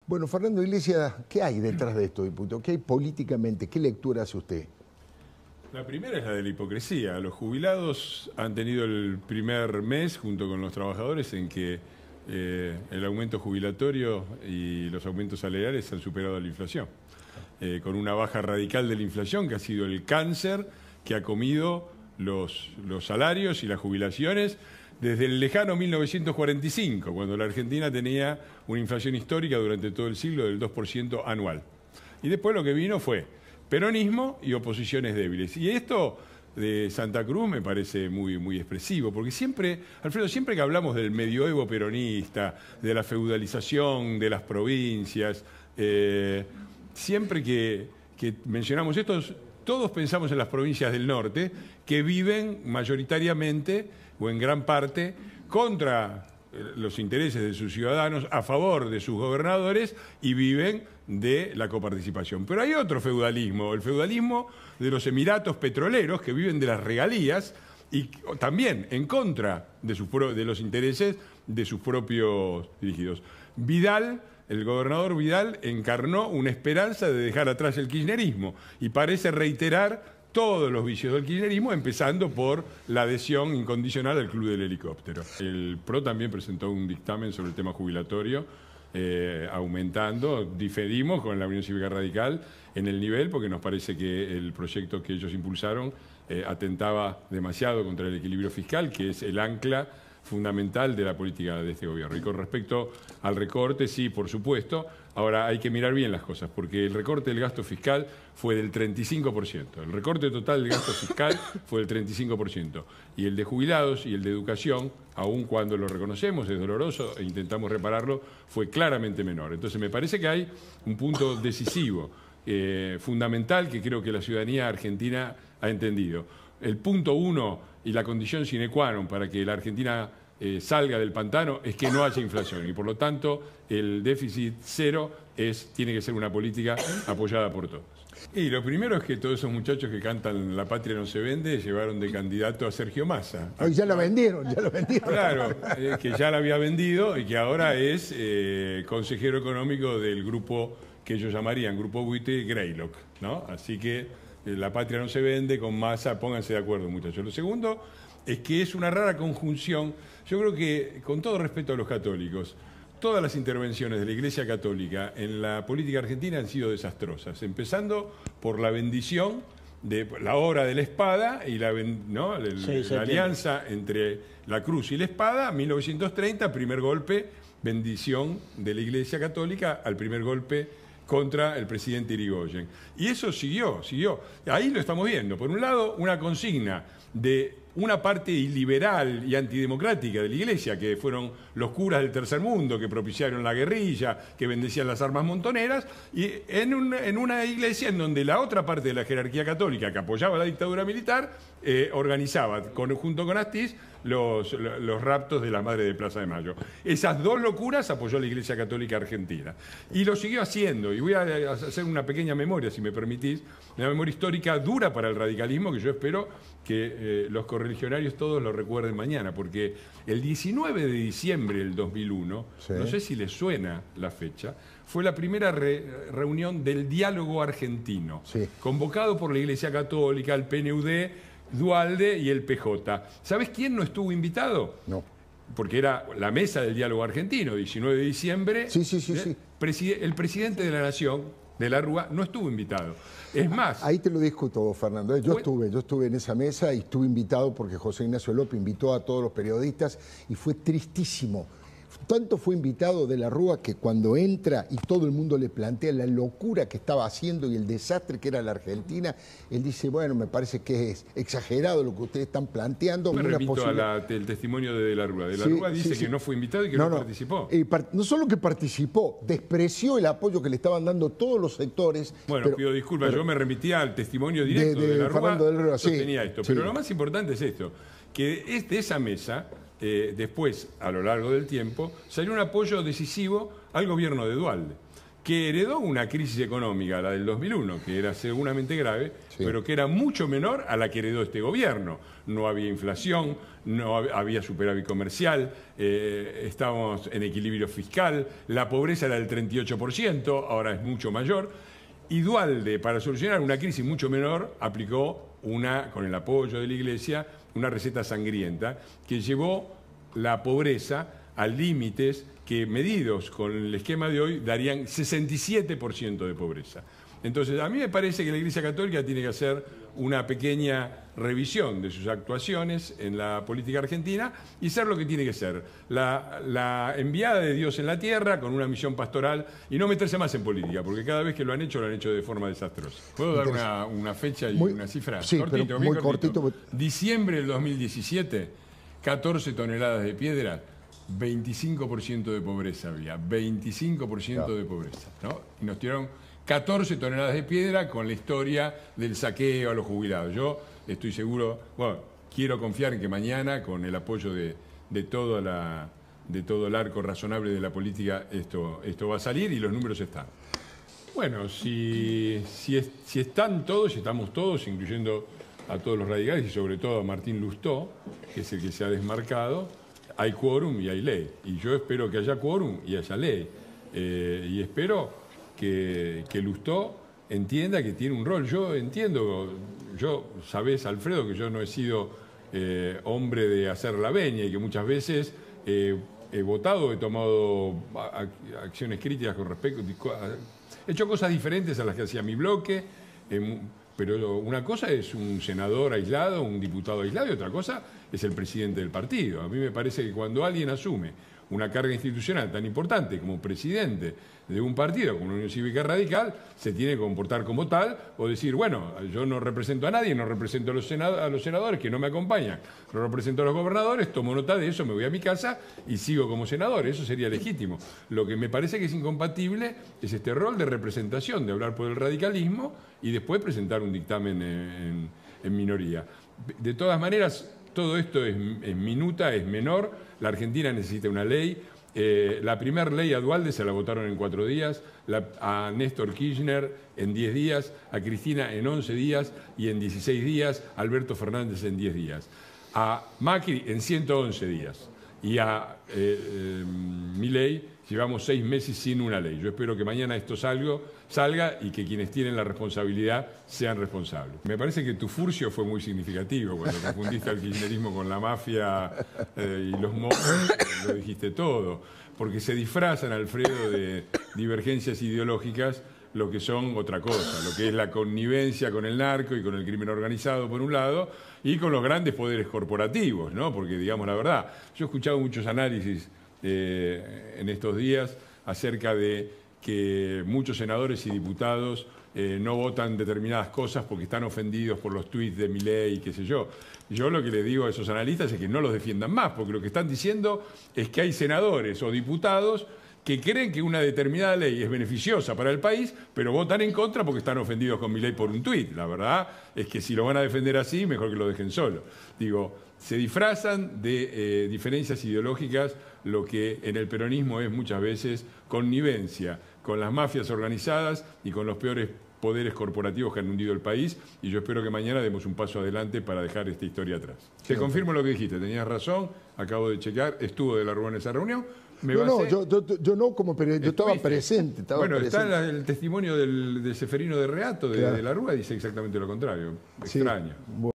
Bueno, Fernando Iglesias, ¿qué hay detrás de esto, diputado? ¿Qué hay políticamente? ¿Qué lectura hace usted? La primera es la de la hipocresía. Los jubilados han tenido el primer mes, junto con los trabajadores, en que el aumento jubilatorio y los aumentos salariales han superado a la inflación. Con una baja radical de la inflación, que ha sido el cáncer que ha comido los salarios y las jubilaciones desde el lejano 1945, cuando la Argentina tenía una inflación histórica durante todo el siglo del 2% anual. Y después lo que vino fue peronismo y oposiciones débiles. Y esto de Santa Cruz me parece muy expresivo, porque siempre, Alfredo, siempre que hablamos del medioevo peronista, de la feudalización de las provincias, siempre que mencionamos esto, todos pensamos en las provincias del norte que viven mayoritariamente o en gran parte contra los intereses de sus ciudadanos, a favor de sus gobernadores, y viven de la coparticipación. Pero hay otro feudalismo, el feudalismo de los emiratos petroleros, que viven de las regalías y también en contra de los intereses de sus propios dirigidos. El gobernador Vidal encarnó una esperanza de dejar atrás el kirchnerismo y parece reiterar todos los vicios del kirchnerismo, empezando por la adhesión incondicional al Club del Helicóptero. El PRO también presentó un dictamen sobre el tema jubilatorio, aumentando, diferimos con la Unión Cívica Radical en el nivel, porque nos parece que el proyecto que ellos impulsaron atentaba demasiado contra el equilibrio fiscal, que es el ancla fundamental de la política de este gobierno. Y con respecto al recorte, sí, por supuesto. Ahora hay que mirar bien las cosas, porque el recorte del gasto fiscal fue del 35%. El recorte total del gasto fiscal fue del 35%. Y el de jubilados y el de educación, aun cuando lo reconocemos, es doloroso e intentamos repararlo, fue claramente menor. Entonces me parece que hay un punto decisivo, fundamental, que creo que la ciudadanía argentina ha entendido. El punto uno y la condición sine qua non para que la Argentina salga del pantano es que no haya inflación, y por lo tanto el déficit cero tiene que ser una política apoyada por todos. Y lo primero es que todos esos muchachos que cantan La patria no se vende llevaron de candidato a Sergio Massa. Hoy ya lo vendieron, ya lo vendieron. Claro, que ya la había vendido y que ahora es consejero económico del grupo que ellos llamarían Grupo Buitre Greylock, ¿no? Así que la patria no se vende, con Massa, pónganse de acuerdo, muchachos. Lo segundo es que es una rara conjunción. Yo creo que, con todo respeto a los católicos, todas las intervenciones de la Iglesia Católica en la política argentina han sido desastrosas, empezando por la bendición de la obra de la espada y la alianza entre la cruz y la espada, 1930, primer golpe, bendición de la Iglesia Católica al primer golpe contra el presidente Irigoyen. Y eso siguió. Ahí lo estamos viendo. Por un lado, una consigna de una parte iliberal y antidemocrática de la Iglesia, que fueron los curas del tercer mundo, que propiciaron la guerrilla, que bendecían las armas montoneras, y en una iglesia en donde la otra parte de la jerarquía católica, que apoyaba la dictadura militar, organizaba, junto con Astiz, los raptos de la Madre de Plaza de Mayo. Esas dos locuras apoyó la Iglesia Católica Argentina. Y lo siguió haciendo. Y voy a hacer una pequeña memoria, si me permitís, una memoria histórica dura para el radicalismo, que yo espero que los correligionarios todos lo recuerden mañana, porque el 19 de diciembre del 2001, sí, no sé si les suena la fecha, fue la primera reunión del diálogo argentino, sí, convocado por la Iglesia Católica, el PNUD, Duhalde y el PJ. ¿Sabés quién no estuvo invitado? No. Porque era la mesa del diálogo argentino, 19 de diciembre. Sí. El presidente de la Nación, de la Rúa, no estuvo invitado. Es más... Ahí te lo discuto, Fernando. Yo estuve en esa mesa y estuve invitado porque José Ignacio López invitó a todos los periodistas y fue tristísimo. Tanto fue invitado de la Rúa que cuando entra y todo el mundo le plantea la locura que estaba haciendo y el desastre que era la Argentina, él dice, bueno, me parece que es exagerado lo que ustedes están planteando. Me remito al testimonio de la Rúa. De la Rúa dice que no fue invitado y que no participó. No solo que participó, despreció el apoyo que le estaban dando todos los sectores. Bueno, pido disculpas, yo me remitía al testimonio directo de la Rúa, sostenía esto. Pero lo más importante es esto, que de esa mesa... después, a lo largo del tiempo, salió un apoyo decisivo al gobierno de Duhalde. que heredó una crisis económica, la del 2001, que era seguramente grave, Sí. pero que era mucho menor a la que heredó este gobierno. No había inflación, no había superávit comercial, estábamos en equilibrio fiscal, la pobreza era del 38%, ahora es mucho mayor. Y Duhalde, para solucionar una crisis mucho menor, aplicó con el apoyo de la Iglesia, una receta sangrienta que llevó la pobreza a límites que, medidos con el esquema de hoy, darían 67% de pobreza. Entonces, a mí me parece que la Iglesia Católica tiene que hacer una pequeña revisión de sus actuaciones en la política argentina y ser lo que tiene que ser, la enviada de Dios en la tierra con una misión pastoral y no meterse más en política, porque cada vez que lo han hecho de forma desastrosa. ¿Puedo dar una fecha y una cifra? Sí, cortito, pero bien muy cortito. Diciembre del 2017, 14 toneladas de piedra, 25% de pobreza había, 25% de pobreza, ¿no? Y nos tiraron 14 toneladas de piedra con la historia del saqueo a los jubilados. Yo estoy seguro, bueno, quiero confiar en que mañana, con el apoyo de todo el arco razonable de la política, esto va a salir y los números están. Bueno, si están todos, si estamos todos, incluyendo a todos los radicales y sobre todo a Martín Lustó, que es el que se ha desmarcado, hay quórum y hay ley. Y yo espero que haya quórum y haya ley. Y espero que Lustó entienda que tiene un rol. Yo entiendo, sabés, Alfredo, que yo no he sido hombre de hacer la veña y que muchas veces he votado, he tomado acciones críticas con respecto, he hecho cosas diferentes a las que hacía mi bloque, pero una cosa es un senador aislado, un diputado aislado, y otra cosa es el presidente del partido. A mí me parece que cuando alguien asume una carga institucional tan importante como presidente de un partido, como la Unión Cívica Radical, se tiene que comportar como tal o decir, bueno, yo no represento a nadie, no represento a los senadores que no me acompañan, no represento a los gobernadores, tomo nota de eso, me voy a mi casa y sigo como senador. Eso sería legítimo. Lo que me parece que es incompatible es este rol de representación, de hablar por el radicalismo y después presentar un dictamen en minoría. De todas maneras, todo esto es minuta, es menor. La Argentina necesita una ley. La primera ley a Duhalde se la votaron en 4 días, a Néstor Kirchner en 10 días, a Cristina en 11 días y en 16 días, a Alberto Fernández en 10 días, a Macri en 111 días y a Milei llevamos 6 meses sin una ley. Yo espero que mañana esto salga y que quienes tienen la responsabilidad sean responsables. Me parece que tu furcio fue muy significativo cuando confundiste al kirchnerismo con la mafia y los mozos, lo dijiste todo, porque se disfrazan, Alfredo, de divergencias ideológicas lo que son otra cosa, lo que es la connivencia con el narco y con el crimen organizado por un lado y con los grandes poderes corporativos, ¿no? Porque digamos la verdad, yo he escuchado muchos análisis en estos días acerca de que muchos senadores y diputados no votan determinadas cosas porque están ofendidos por los tuits de Milei y qué sé yo. Yo lo que les digo a esos analistas es que no los defiendan más, porque lo que están diciendo es que hay senadores o diputados que creen que una determinada ley es beneficiosa para el país, pero votan en contra porque están ofendidos con Milei por un tuit. La verdad es que si lo van a defender así, mejor que lo dejen solo. Digo, se disfrazan de diferencias ideológicas lo que en el peronismo es muchas veces connivencia con las mafias organizadas y con los peores poderes corporativos que han hundido el país, y yo espero que mañana demos un paso adelante para dejar esta historia atrás. Te confirmo lo que dijiste, tenías razón, acabo de checar, estuvo de la Rúa en esa reunión. Yo no como periodista, yo estaba presente. Está el testimonio del Ceferino de Reato de la Rúa, dice exactamente lo contrario. Extraño. Sí.